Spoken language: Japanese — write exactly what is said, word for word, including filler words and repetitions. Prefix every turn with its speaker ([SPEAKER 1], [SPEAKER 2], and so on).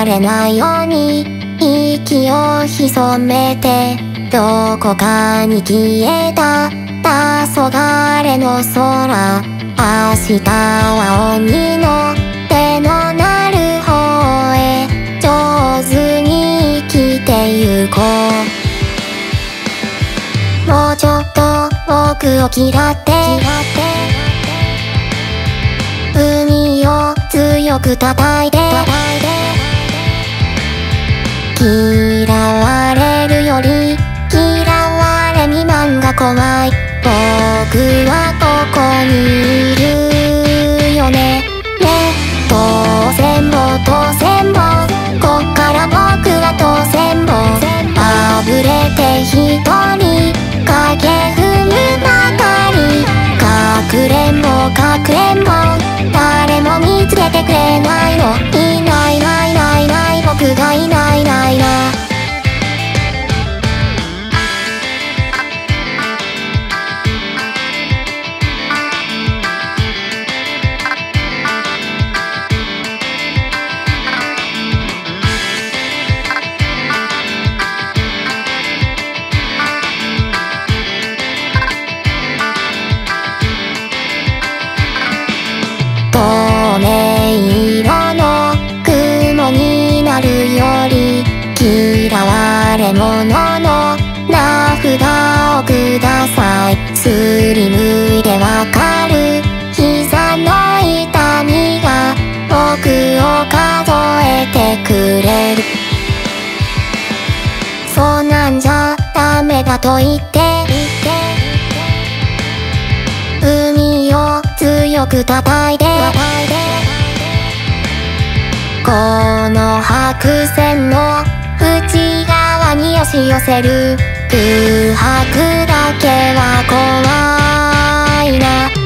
[SPEAKER 1] れないように息を潜めてどこかに消えた黄昏の空。明日は鬼の手のなる方へ上手に生きてゆこう。もうちょっと僕を嫌って海を強く叩いて嫌われるより嫌われ未満が怖い。僕はここにいるよね。ね、当選も当選もこっから僕は当選もあぶれて一人影踏むばかり。隠れんぼ隠れんぼ誰も見つけてくれないの。いないいないいないいない僕がいないいないな。透明色の雲になるより嫌われ者の名札をください。すりむいてわかる膝の痛みが僕を数えてくれる。そうなんじゃダメだと言って海を強く叩いてこの白線の内側に押し寄せる空白だけは怖いな。